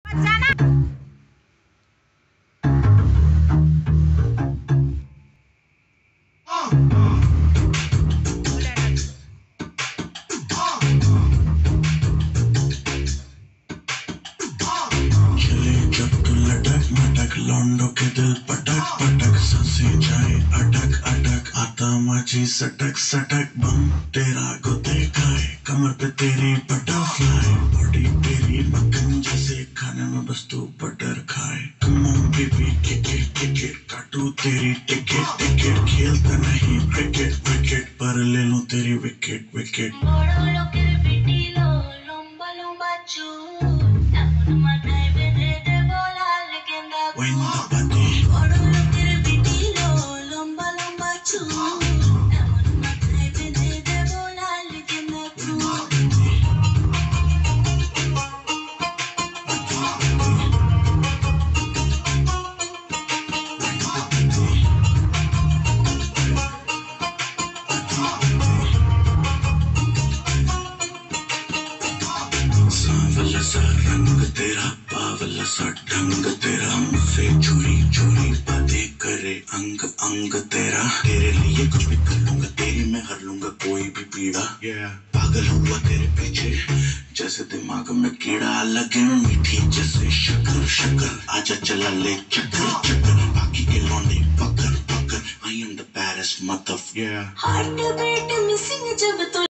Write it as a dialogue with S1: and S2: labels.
S1: लौंडों के दिल पटक पटक सांसें जाए अटक अटक आता माझी सटक सटक बम तेरा गुदे खाए कमर पे तेरी बटरफ्लाई बॉडी तेरी मक्खन जैसे खाने में बस तू बटर खाए come on baby kick it काटू तेरी टिकट टिकट खेलता नहीं क्रिकेट विकेट पर ले लूं तेरी wicket wicket When the party सांवला सा रंग तेरा पावला सा ढंग तेरा मुझसे चोरी चोरी बातें करे अंग अंग तेरा तेरे लिए कुछ भी कर लूंगा तेरी मैं हर लूंगा कोई भी पीड़ा पागल हुआ तेरे पीछे जैसे दिमाग में कीड़ा लगे मीठी जैसे शक्कर शक्कर आजा चला ले चक्कर चक्कर बाकी के लौंडे पकड़ पकड़ I am the baddest mother
S2: heart beat missing जब तो